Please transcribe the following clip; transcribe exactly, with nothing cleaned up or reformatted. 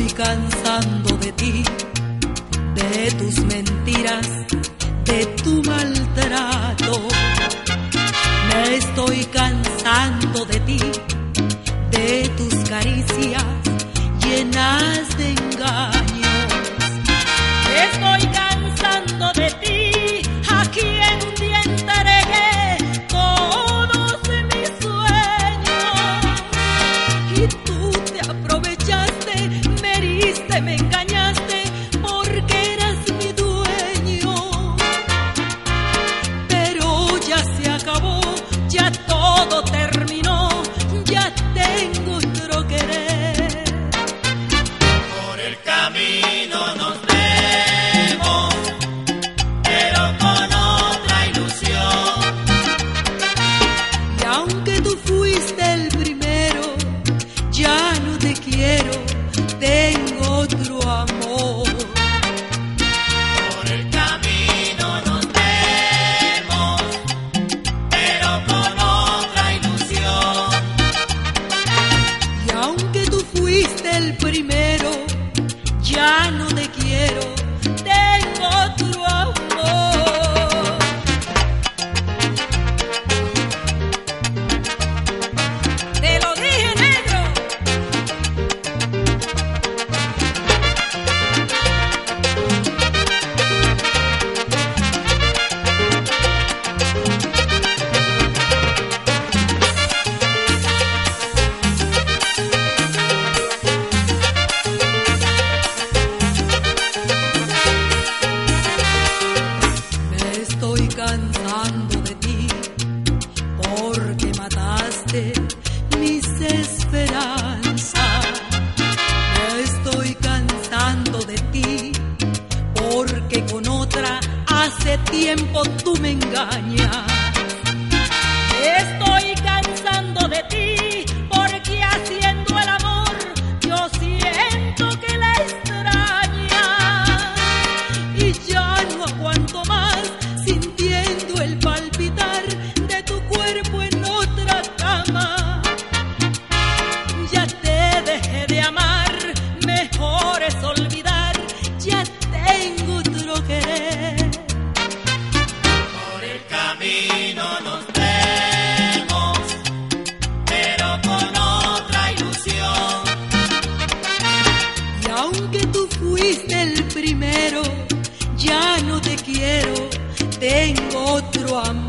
cansando de ti, de tus mentiras, de tu maltrato. Me estoy cansando de ti, de tus caricias llenas de engaños. Me estoy cansando de ti, a quien un día entregué todos mis sueños. Y tú te aprovechaste, me heriste, me engañaste, porque eras mi dueño. Pero ya se acabó, ya todo terminó, ya tengo otro querer. Por el camino nos vemos, pero con otra ilusión. Y aunque tú fuiste el primero, ya no te quiero, tengo otro amor. Por el camino nos vemos, pero con otra ilusión. Y aunque tú fuiste el primero, ya no te quiero, tengo otro amor. Te lo dije, negro. Me estoy cansando de ti, porque mataste mis esperanzas. Me estoy cansando de ti, porque con otra hace tiempo tú me engañas. Me estoy cansando de ti, porque haciendo el amor yo siento que la extraña. Y ya no aguanto más, sintiendo el palpitar de tu cuerpo en otra cama. Ya te dejé de amar, mejor es olvidar, ya tengo otro querer. Por el camino nos vemos, pero con otra ilusión. Y aunque tú fuiste el primero, ya no te quiero, tengo otro amor.